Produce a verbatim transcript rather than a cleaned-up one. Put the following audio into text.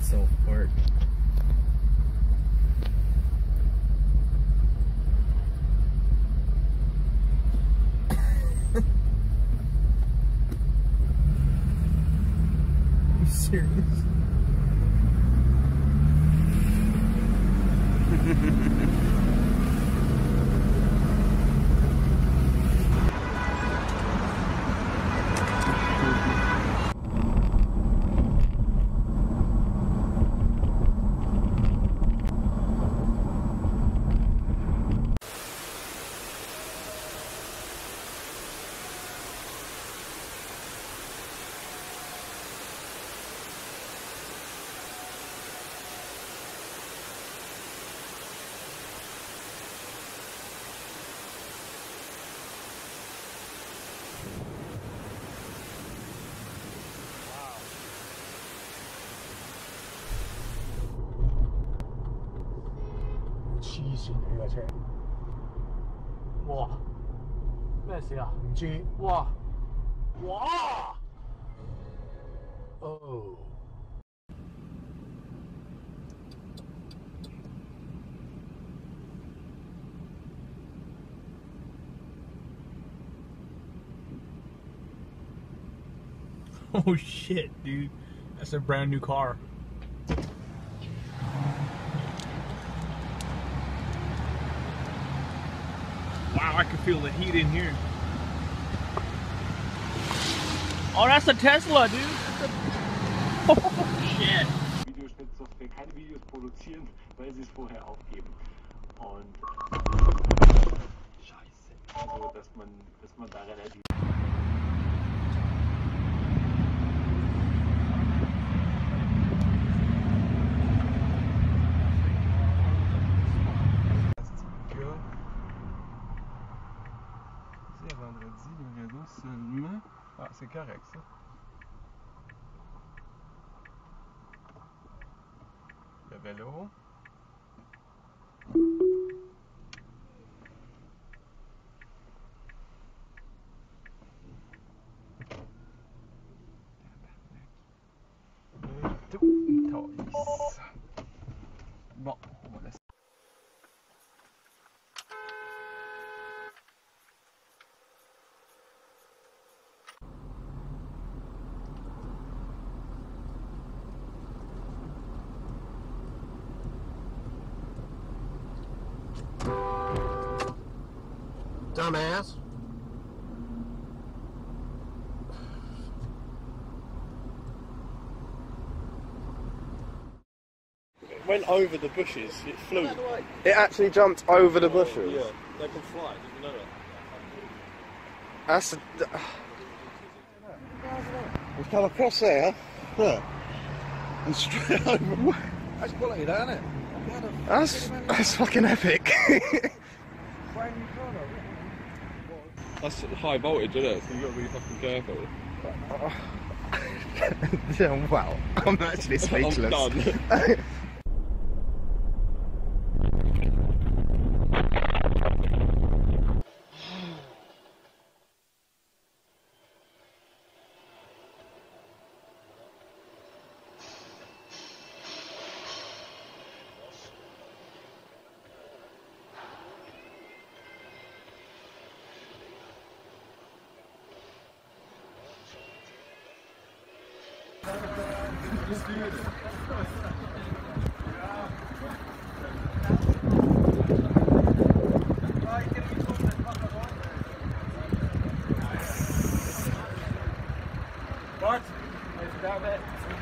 itself apart. Are you serious? 黐線呢架車！ 哇！咩事啊？ 唔知。 哇！哇！ 哦。 Oh shit, dude. That's a brand new car. Wow, I can feel the heat in here. Oh, that's a Tesla, dude. That's a... Oh, shit. Videoschnittsoftware keine Videos produzieren, weil sie es vorher aufgeben. Und Scheiße. Also, dass man, dass man da relativ vendredi, le réseau seulement. Ah, c'est correct ça. Le vélo. Et tout. Bon, on va laisser. Dumbass. It went over the bushes, it flew. It actually jumped over the bushes. Yeah, they can fly, did you know that? That's a... We've come across there. Look. And straight over. That's quality, that, isn't it? That's, that's fucking epic. That's high voltage, isn't it? So you've got to be fucking careful. Yeah, wow. I'm actually speechless. I'm done. What? Is that it?